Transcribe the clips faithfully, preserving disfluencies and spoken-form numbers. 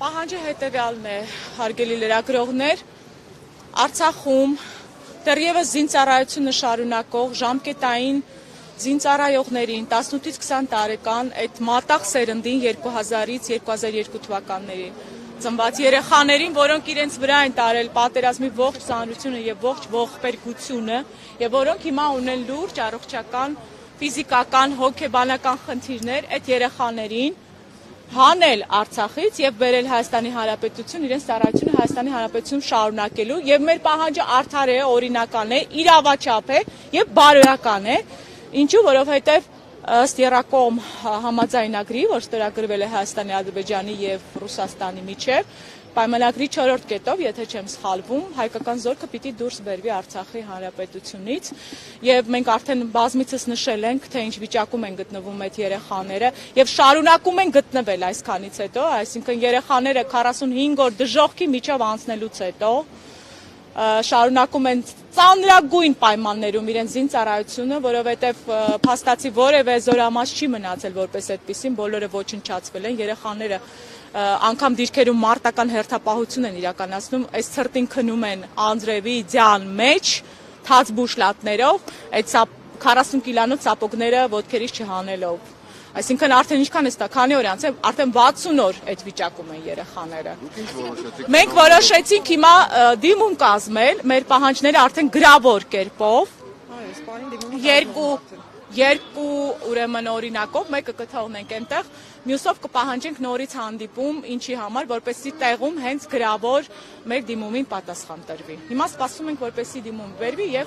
Պահանջը հետևյալն է, հարգելի լրագրողներ, Արցախում դեռևս զինծառայությունը շարունակող ժամկետային զինծառայողներին տասնութից քսան տարեկան այդ մատաղ սերնդին երկու հազարից երկու հազար երկու թվականներին ծնված երեխաներին, որոնք իրենց վրա են տարել պատերազմի ողջ ծանրությունը եւ ողջ ողբերգությունը եւ որոնք հիմա ունեն լուրջ առողջական, ֆիզիկական, հոգեբանական խնդիրներ, այդ երեխաներին հանել Արցախից եւ բերել Հայաստանի Հանրապետություն իրենց ծառայությունը Հայաստանի Հանրապետություն շարունակելու եւ մեր պահանջը արդար է, օրինական է, իրավաչափ է եւ բարոյական է, ինչու որովհետեւ ըստ Եռակողմ համաձայնագրի, որ ստորագրվել է Հայաստանի, Ադրբեջանի եւ Ռուսաստանի միջեւ, պայմանագրի չորրորդ կետով, եթե չեմ սխալվում, հայկական զորքը պիտի դուրս բերվի Արցախի Հանրապետությունից եւ մենք արդեն բազմիցս նշել ենք, թե ինչ վիճակում են գտնվում այդ երեխաները եւ շարունակում են գտնվել այսքանից հետո, այսինքն երեխաները քառասունհինգ օր դժոխքի միջով անցնելուց հետո շարունակում են ծանրագույն պայմաններում իրենց զինծառայությունը, որովհետև փաստացի որևէ զորամաս չի մնացել որպես այդպիսին, բոլորը ոչնչացվել են, երեխաները անգամ դիրքերում մարտական հերթապահություն են իրականացնում, այս ցրտին քնում են անձրևի ձյան մեջ, թաց բուշլատներով, այդ քառասուն կիլոնոց սապոգները ոտքերից չհանելով։ Այսինքն արդեն ինչքան է ստա, քանի օր անց է, արդեն վաթսուն օր այդ վիճակում են երեխաները։ Մենք որոշեցինք հիմա դիմում կազմել, մեր պահանջները արդեն գրավոր կերպով, երկու երկու ուրեմն օրինակով, մեկը կթողնենք այնտեղ, մյուսով կպահանջենք նորից հանդիպում, ինչի համար, որպեսզի տեղում հենց գրավոր մեր դիմումին պատասխան տրվի։ Հիմա սպասում ենք, որպեսզի դիմում բերվի եւ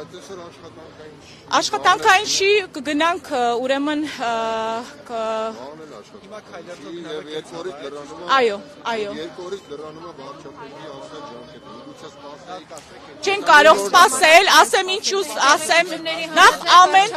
աշխատանքային չի կգնանք ուրեմն այո, այո։ Չեն կարող սպասել, ասեմ ինչու, ասեմ, նախ ամեն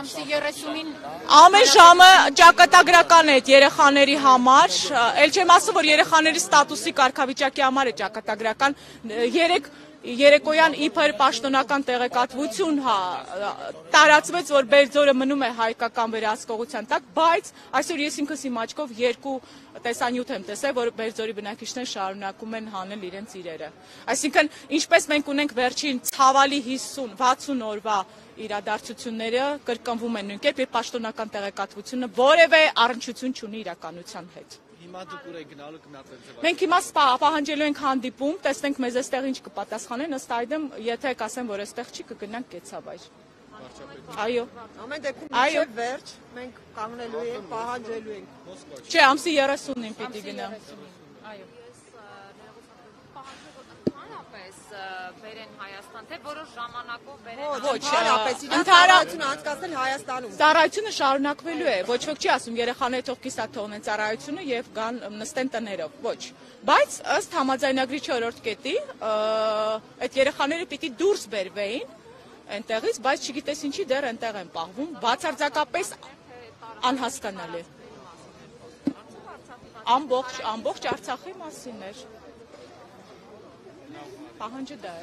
ամեն ժամը ճակատագրական է երեխաների համար, էլ չեմ ասում, որ երեխաների ստատուսի կարգավիճակի համար է ճակատագրական, երեք երեկոյան իբր պաշտոնական տեղեկատվություն հա տարածվեց, որ Բերձորը մնում է հայկական վերահսկողության տակ, բայց այսօր ես ինքս իմ աչքով երկու տեսանյութ եմ տեսել, որ Բերձորի բնակիչներ շարունակում են հանել իրենց իրերը։ Այսինքն, ինչպես մենք ունենք վերջին ցավալի հիսուն վաթսուն օրվա իրադարձությունները կրկնվում են նույնքերպ, երբ պաշտոնական տեղեկատվությունը որևէ առնչություն չունի իրականության հետ։ Հիմա դուք ուր եք գնալու գնացել։ Մենք հիմա պահանջելու ենք հանդիպում, տեսնենք մեզ այստեղ ինչ կպատասխանեն, ըստ այդմ, եթե կասեն, որ այստեղ չի, կգնանք կեցավայր։ Այո։ Ամեն դեպքում չէ վերջ, մենք կանգնելու ենք, պահանջելու ենք։ Չէ, ամսի երեսունին պիտի գնամ։ Այո։ Բերեն Հայաստան, թե որոշ ժամանակով բերեն ոչ, ընդհանրապես անցկացնել Հայաստանում։ Ծառայությունը շարունակվելու է, ոչ ոք չի ասում երեխաները թող կիսատ թողնեն ծառայությունը եւ գան նստեն տներով, ոչ։ Բայց ըստ համաձայնագրի չորրորդ կետի, այդ երեխաները պիտի դուրս բերվեին այնտեղից, բայց չգիտես ինչի դեռ այնտեղ են պահվում, բացարձակապես անհասկանալի։ Ամբողջ ամբողջ Արցախի մասին էր։ Պահանջը դա է։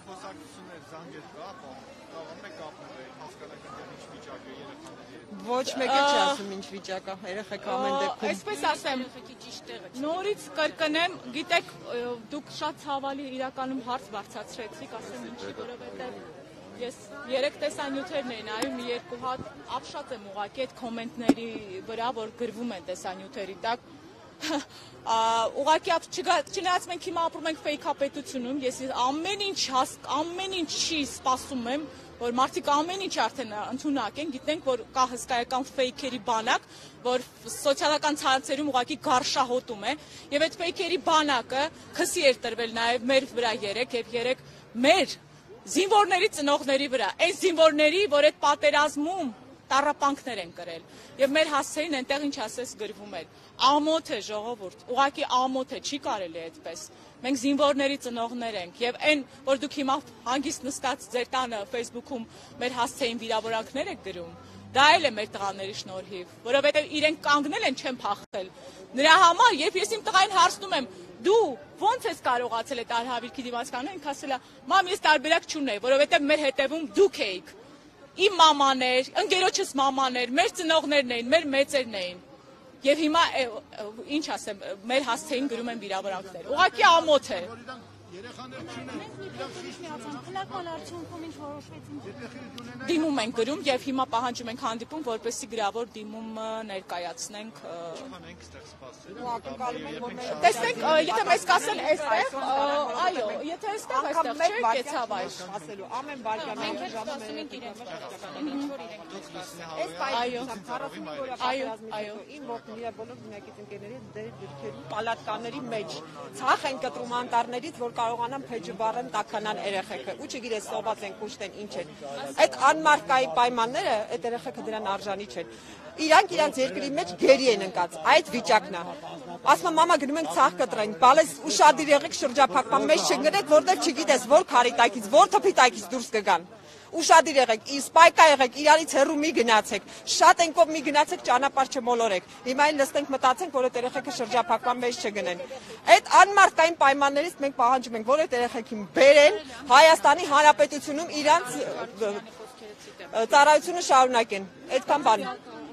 Ոչ մեկը չի ասում ինչ վիճակա, երեխեք ամեն դեպքում։ Այսպես ասեմ, նորից կրկնեմ, գիտեք, դուք շատ ցավալի իրականում հարց բարձրացրեցիք, ասեմ ինչի, որովհետև ես երեք տեսանյութերն էին նայում, մի երկու հատ ապշած եմ ուղղակի այդ կոմենտների վրա, որ գրվում են տեսանյութերի տակ։ Ուղղակի չնայած մենք հիմա ապրում ենք ֆեյքապետությունում, ես ամեն ինչ ամեն ինչի սպասում եմ, որ մարդիկ ամեն ինչ արդեն ընդունակ են, գիտենք, որ կա հսկայական ֆեյքերի բանակ, որ սոցիալական ցանցերում ուղղակի գարշահոտում է, եւ այդ ֆեյքերի բանակը քսի էր տրվել նաեւ մեր վրա երեք եւ երեք մեր զինվորների ծնողների վրա, այն զինվորների, որ այդ պատերազմում տառապանքներ են կրել եւ մեր հասցեին այնտեղ ինչ ասես գրվում էր ամոթ է ժողովուրդ, ուղղակի ամոթ է, չի կարելի այդպես։ Մենք զինվորների ծնողներ ենք եւ այն, որ դուք հիմա հանգիստ նստած ձեր տանը Facebook-ում մեր հասցեին վիրավորանքներ եք գրում, դա էլ է մեր տղաների շնորհիվ, որովհետեւ իրենք կանգնել են, չեն փախել։ Նրա համար, երբ ես իմ տղային հարցնում եմ, դու ո՞նց ես կարողացել այդ արհավիրքի դիմաց կանել, ինքը ասել է, մամ, ես տարբերակ չունեի, որովհետեւ մեր հետևում դուք էիք։ Իմ մամաներ, ընկերոջս մամաներ, մեր ծնողներն էին, մեր մեծերն էին։ Եվ հիմա ինչ ասեմ, մեր հասցեին գրում են վիրավորանքներ։ Ուղղակի ամոթ է։ Դիմում ենք գրում եւ հիմա պահանջում ենք հանդիպում, որպեսզի գրավոր դիմում ներկայացնենք։ Տեսեք, եթե մեզ կասեն այստեղ, այո, եթե այստեղ այստեղ չէ, կեցավ այս ասելու։ Ամեն բարգանային ժամը մենք իրենք այո, այո, այո։ Իմ որդին իր բոլոր բնակիչ ընկերների դեր դիրքերու պալատկաների մեջ ցախ են կտրում անտառներից, որ կարողանան փեջը բառեն տականան երեխեքը։ Ու չգիտես սոված են կուշտեն ինչ են։ Այդ անմարկայի պայմանները այդ երեխեքը դրան արժանի չեն։ Իրանք իրանք երկրի մեջ գերի են ընկած։ Այդ վիճակն է։ Ասում եմ մամա գնում ենք ցախ կտրենք, բալես ուշադիր եղեք շրջափակման մեջ չգնեք, որտեղ չգիտես որ քարի տակից, որ թփի տակից դուրս կգան։ Ուշադիր եղեք, սպայկա եղեք, իրարից հեռու մի գնացեք, շատ ենքով մի գնացեք, ճանապարհ չմոլորեք։ Հիմա այն լստենք մտածենք, որ այդ երեխեքը շրջափակման մեջ չգնեն։ Այդ անմարտկային պայմաններից մենք պահանջում ենք, որ այդ երեխեքին բերեն Հայաստանի Հանրապետությունում իրանց ծառայությունը շարունակեն։ Այդքան բան։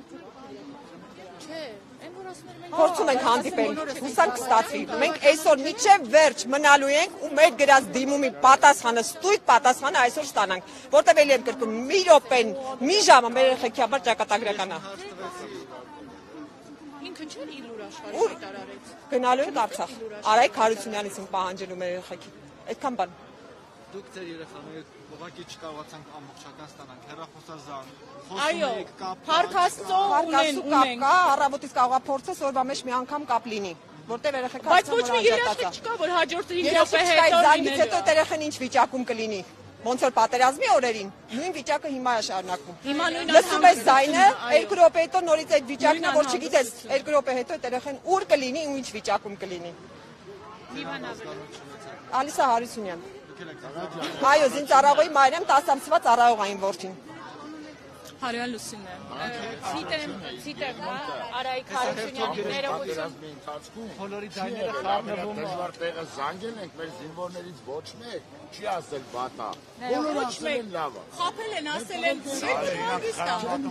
Փորձում ենք հանդիպել, հուսանք կստացվի։ Մենք այսօր միջև վերջ մնալու ենք ու մեր գրած դիմումի պատասխանը, ստույգ պատասխանը այսօր ստանանք, որտեղ էլի եմ կրկնում, մի րոպեն, մի ժամը մեր երեխեքի համար ճակատագրական է։ Ինքը չէ՞ իր աշխարհի հայտարարեց։ Գնալու ենք Արցախ։ Արայք Հարությունյանից ենք պահանջելու մեր երեխեքի։ Այդքան բան։ Դուք ձեր երեխաները ուղղակի չկարողացանք ամբողջական ստանանք, հեռախոսազանգ, Այո, Փառք Աստծո ունեն, ունենք։ Առավոտից կարող է փորձես օրվա մեջ մի անգամ կապ լինի, որտեղ երեխեքը բայց ոչ մի երեխեք չկա, որ հաջորդ հինգ րոպե հետո զանգից հետո երեխան ինչ վիճակում կլինի։ Ոնց որ պատերազմի օրերին, նույն վիճակը հիմա է շարունակվում։ Հիմա նույն լսում ես ձայնը, երկու րոպե հետո նորից այդ վիճակն է, որ չգիտես, երկու րոպե հետո այդ երեխան ուր կլինի ու ինչ վիճակում կլինի։ Ալիսա Հարությունյան։ Այո, զինծառայողի մայրեմ տասը ամսվա ծառայողային որդին։ Հարյան Լուսինե։ Ցիտեմ, ցիտեմ, Արայք Հարությունյանի ներողություն։ Բոլորի ձայները խառնվում են։ Դժվար տեղը զանգել ենք մեր զինվորներից ոչ մեկ, չի ասել բատա։ Ոչ մեկ խափել են, ասել են հանգիստ է։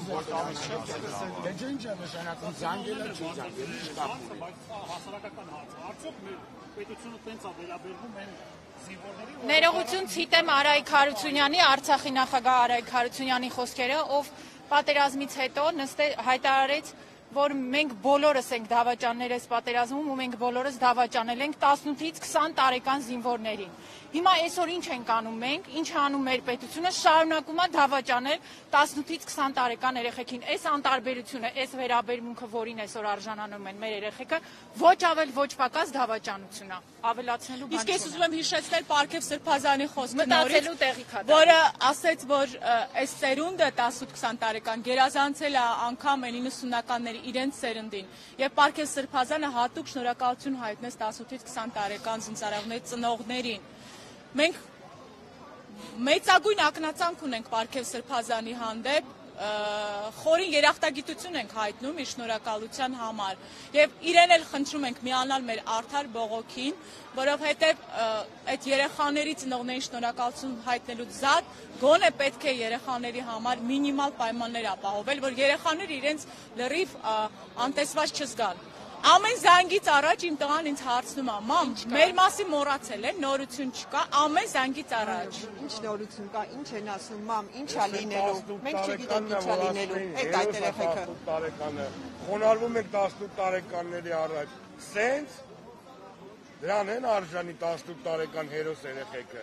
Դե ինչ է նշանակում զանգելը չի զանգել, ինչ կապ ունի։ Հասարակական հարց, արդյոք մեր պետությունը տենց է վերաբերվում են Ներողություն ցիտեմ Արայք Հարությունյանի, Արցախի նախագահ Արայք Հարությունյանի խոսքերը, ով պատերազմից հետո նստել հայտարարեց, որ մենք բոլորս ենք դավաճանել այս պատերազմում ու մենք բոլորս դավաճանել ենք տասնութից քսան տարեկան զինվորներին։ Հիմա այսօր ինչ ենք անում մենք, ինչ անում մեր պետությունը, շարունակում է դավաճանել տասնութից քսան տարեկան երեխեքին։ Այս անտարբերությունը, այս վերաբերմունքը, որին այսօր արժանանում են մեր երեխեքը, ոչ ավել ոչ պակաս դավաճանություն է, ավելացնելու բան Իսկ ես ուզում եմ հիշեցնել Պարքև Սրբազանի խոսքը մտածելու տեղիք է, որը ասաց, որ այս սերունդը տասնութ քսան տարեկան գերազանցել է անգամ իննսունականների իրենց սերնդին։ Եվ Պարքև Սրբազանը հատուկ շնորհակալություն հայտնեց տասնութից քսան տարեկան զինծառայողների ծնողներին։ Մենք մեծագույն ակնածանք ունենք Պարքև Սրբազանի հանդեպ, խորին երախտագիտություն ենք հայտնում իր շնորհակալության համար եւ իրեն էլ խնդրում ենք միանալ մեր արդար բողոքին, որովհետեւ այդ երեխաների ծնողներին շնորհակալություն հայտնելու զատ գոնե պետք է երեխաների համար մինիմալ պայմաններ ապահովել, որ երեխաները իրենց լրիվ անտեսված չզգան։ Ամեն զանգից առաջ իմ տղան ինձ հարցնում է. «Մամ, մեր մասին մոռացել են, նորություն չկա, ամեն զանգից առաջ»։ Ինչ նորություն կա, ինչ են ասում, մամ, ինչ է լինելու։ Մենք չգիտենք ինչ է լինելու։ Այդ այդ երեխեքը։ Խոնարհվում եք տասնութ տարեկանների առաջ։ Սենց դրան են արժանի տասնութ տարեկան հերոս երեխեքը։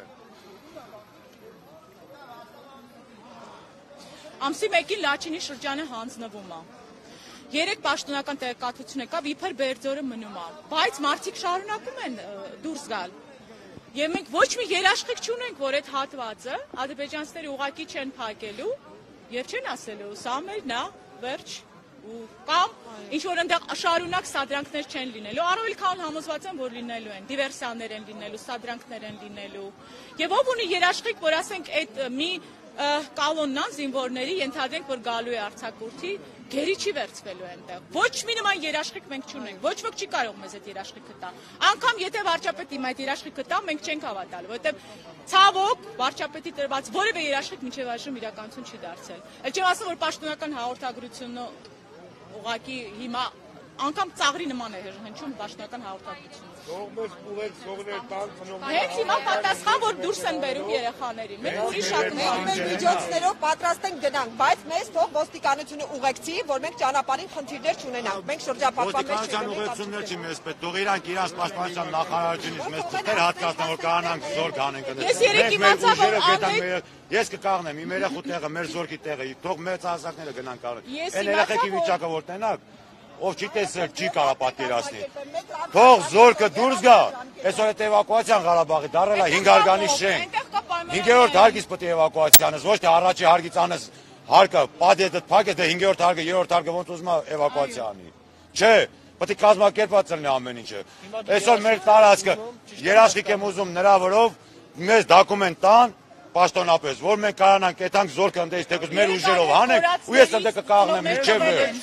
Ամսի մեկին Լաչինի շրջանը հանձնվում է։ Երեք պաշտոնական տեղեկատվություն եկավ, իբր Բերձորը մնում է, բայց մարդիկ շարունակում են դուրս գալ։ Եվ մենք ոչ մի երաշխիք չունենք, որ այդ հատվածը ադրբեջանցիները ուղղակի չեն փակելու եւ չեն ասելու, սա մերն է, վերջ, ու կամ ինչ որ այնտեղ շարունակ սադրանքներ չեն լինելու, առավել քան համոզված եմ, որ լինելու են, դիվերսիաներ են լինելու, սադրանքներ են լինելու։ Եվ ով ունի երաշխիք, որ ասենք այդ մի կալոննան զինվորների ենթադրենք, որ գալու է արձակուրդի, գերի չի վերցվելու այնտեղ։ Ոչ մի նման երաշխիք մենք չունենք, ոչ ոք չի կարող մեզ այդ երաշխիքը տա։ Անկամ եթե վարչապետը իմ այդ երաշխիքը տա, մենք չենք հավատալու, որովհետև ցավոք վարչապետի տրված որևէ երաշխիք մինչև այժմ իրականություն չի դարձել։ Էլ չեմ ասում, որ պաշտոնական հաղորդագրությունը ուղղակի հիմա անգամ ծաղրի նման է հնչում դաշնական հաղորդակցությունը։ Թողնես ուղեք թողներ տան ծնողներ։ Հենց հիմա պատասխան որ դուրս են բերում երեխաներին։ Մենք ուրիշ շատ Մենք միջոցներով պատրաստ ենք գնանք, բայց մեզ թող ոստիկանությունը ուղեկցի, որ մենք ճանապարհին խնդիրներ չունենանք։ Մենք շրջապատման մեջ ոստիկանության ուղեկցություններ չի մեզ պետք։ Թող իրանք իրանց պաշտպանության նախարարությունից մեզ թեր հատկացնեն, որ կանանք զորք անենք։ Ես երեք իմացա, որ Ալբերտ Ես կկաղնեմ իմ երեխու տեղը, մեր զորքի տեղը, թող մեծ ազգները գնան կաղնեն։ Ես Այն իմացա, երեխեքի որ- վիճակը որ տենակ, ով չի տեսել, չի կարող պատկերացնի։ Թող զորքը դուրս գա։ Այսօր այդ էվակուացիան Ղարաբաղի դարել է հինգ հարգանի շենք։ Այնտեղ կա պայմաններ։ Հինգերորդ հարգից պետք է էվակուացիան ես, ոչ թե առաջի հարգից անես հարկը, պատետը փակես, դե հինգերորդ հարգը, երրորդ հարգը ոնց ուզում է էվակուացիա անի։ Չէ, պետք է կազմակերպված լինի ամեն ինչը։ Այսօր մեր տարածքը երաշխիք եմ ուզում նրա վրով մեզ դոկումենտ տան պաշտոնապես, որ մենք կարողանանք այդանք զորքը ընդդես թեկուզ մեր ուժերով հանենք, ու ես ընդդե կկաղնեմ միջև վերջ։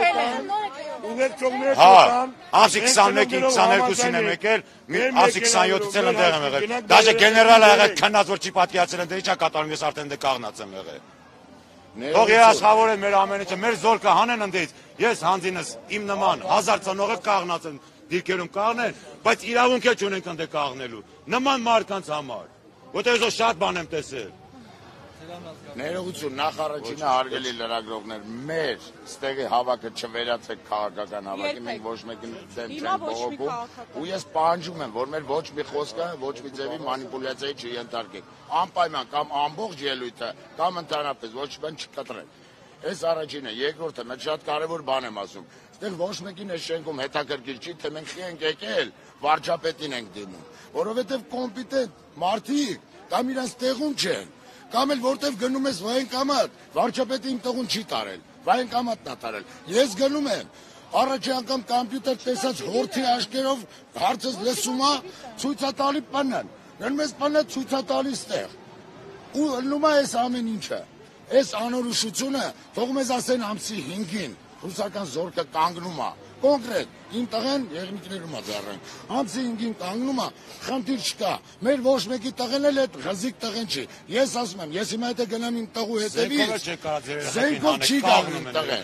Ուղեք թողներ Հա, տան։ ամսի քսանմեկին, քսաներկուսին եմ եկել, ամսի քսանյոթից էլ ընդեղ եմ եղել։ Դաժե գեներալը եղել քնած որ չի պատկերացել ընդե ինչա կատարում ես արդեն դե կաղնած եմ եղել։ Թող երաշխավորեն մեր ամեն ինչը, մեր զորքը հանեն ընդդից։ Ես հանձինս իմ նման հազար ծնողը կաղնած եմ դիրքերում կաղնեն, բայց իրավունք էլ չունենք ընդե կաղնելու։ Նման մարդկանց համար։ Որտեղ ես շատ բան եմ տեսել։ Ներողություն, նախարարինը հարգելի լրագրողներ, մեր ստեղի հավաքը չվերացեք քաղաքական հավաքի, մենք ոչ մեկին դեմ չենք բողոքում, ու ես պահանջում եմ, որ մեր ոչ մի խոսքը, ոչ մի ձևի մանիպուլյացիայի չենթարկենք, անպայման կամ ամբողջ ելույթը, կամ ընդհանրապես ոչ բան չկտրենք։ Այս առաջինը, երկրորդը, մեծ շատ կարևոր բան եմ ասում, ստեղ ոչ մեկին այս շենքում հետաքրքիր չի, թե մենք խի ենք եկել, վարչապետին ենք դիմում, որովհետև կոմպետենտ մարդիկ կամ իրանց տեղում չեն, կամ էլ որտեվ գնում ես վայենկամատ, վարչապետը իմ տեղում չի տարել, վայենկամատն ա տարել։ Ես գնում եմ, առաջի անգամ կամպյուտեր տեսած հորթի աշկերով հարցս լսում ա, ցույցատալի պնն, գնում ես պնը ցույցատալի ստեղ, ու լնում ա այս ամեն ինչը, այս անորոշությունը, թող մեզ ասեն ամսի հինգին, ռուսական զորքը կանգնում ա, կոնկրետ, իմ տղեն եղնիկներում ա ձեռեն, ամսի հինգին կանգնում ա, խնդիր չկա, մեր ոչ մեկի տղեն էլ էդ խզիկ տղեն չի, ես ասում եմ, ես հիմա եթե գնամ իմ տղու հետևից, զենքով չի գալու տղեն,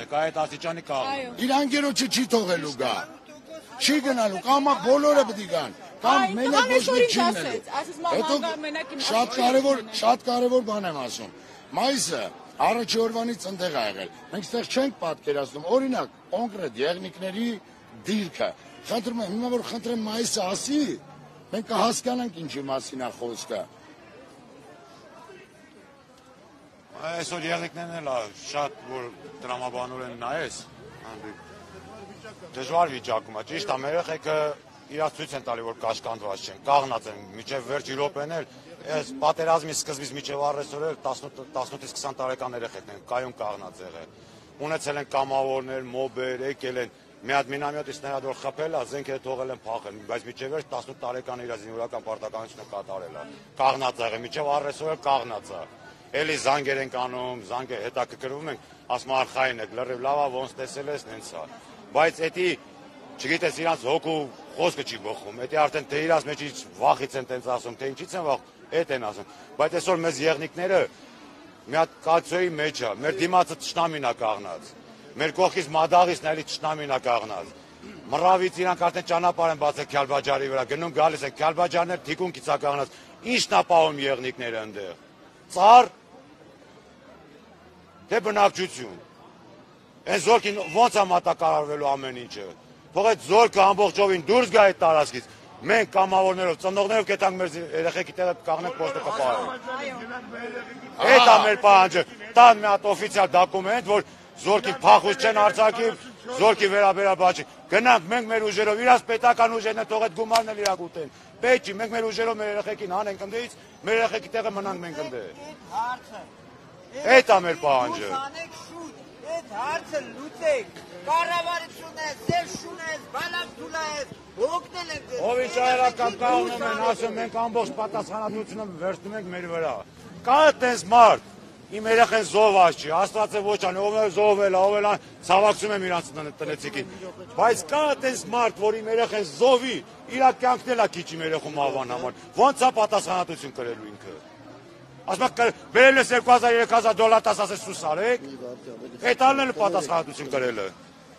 իր անգերոջը չի թողելու գա, չի գնալու, կամ բոլորը պտի գան, կամ մենակ ոչ մեկ չի նելու, հետո շատ կարևոր, շատ կարևոր բան եմ ասում, մայիսը, Առաջի օրվանից ընդեղ ա եղել, մենք ստեղ չենք պատկերացնում, օրինակ, կոնկրետ եղնիկների դիրքը, խնդրում եմ, հիմա որ խնդրեմ մայիսը ասի, մենք կհասկանանք ինչի մասին ա խոսքը։ Այսօր եղնիկներն էլ շատ որ տրամաբանոր են նայես, դժվար վիճակում ա, ճիշտ ա, մեր երեխեքը իրաց ցույց են տալի, որ կաշկանդված չեն, կաղնած են, մինչև վերջ րոպեն էլ Ես պատերազմի սկզբից մինչև առեսօր էլ տասնութից քսան տարեկան երեխեքն են կայուն կաղնած եղել։ Ունեցել են կամավորներ, մոբեր, եկել են մի հատ մինամյոտից նայած խփել ա, զենքերը թողել են փախել, բայց մինչև վերջ տասնութ տարեկան իր զինվորական պարտականությունը կատարել ա։ Կաղնած եղել, մինչև առեսօր էլ կաղնած ա։ Էլի զանգեր են անում, զանգը հետաքրքրվում ենք, ասում արխային եք, լրիվ լավ ա, ոնց տեսել ես, նենց ա։ Բայց էդի չգիտես իրանց հոգու խոսքը չի բխում, էդի արդեն թե իրանց մեջից վախից են տենց ասում, թե ինչից են վախ Էդ են ասում, բայց այսօր մեզ եղնիկները մի հատ կացոյի մեջ է, մեր դիմացը թշնամին ա կաղնած, մեր կողքից մադաղից նայելի թշնամին ա կաղնած, մռավից իրանք արդեն ճանապարհ են բացել Քյալբաջարի վրա, գնում գալիս են Քյալբաջարներ թիկունքից ա կաղնած, ինչն ա պահում եղնիկները ընդեղ, ծառ, թե բնակչություն, այն զորքին ոնց ա մատակարարվելու ամեն ինչը, թող այդ զորքը ամբողջովին դուրս գա այդ տարածքից, Մենք կամավորներով, ծնողներով կետանք մեր երեխեքի տեղը կաղնենք պոստը կպահենք։ Այդ ա մեր պահանջը, տան մի հատ օֆիցիալ դոկումենտ, որ զորքի փախուստ չեն արձակի, զորքի վերաբերյալ բաժի։ Գնանք մենք մեր ուժերով, իրաց պետական ուժերն են թող այդ գումարն էլ իրակ ուտեն։ Պետք չի, մենք մեր ուժերով մեր երեխեքին հանենք ընդդից, մեր երեխեքի տեղը մնանք մենք ընդե։ Այդ ա մեր պահանջը։ Այդ հարցը լուծեք, կառավարություն է, ձեր շուն է, բալամտուլա է, հոգնել ենք ձեր։ Ով ինչ այրական կաղնում են, ասում մենք ամբողջ պատասխանատվությունը վերցնում ենք մեր վրա։ Կա այդպես մարդ, իմ երեխեն զոհված չի, Աստված է ոչ անի, ով է զոհվել, ով է ցավակցում եմ իրանց տնեցիկին։ Բայց կա այդպես մարդ, որ իմ երեխեն զոհվի, իր կյանքն էլ ա քիչ իմ երեխու մահվան համար։ Ոնց է պատասխանատվություն կրելու ինքը։ Ասում բերել ես երկու հազար երեք հազար դոլար տաս ասես սուս արեք, այդ ալն էլ պատասխանատվություն կրելը։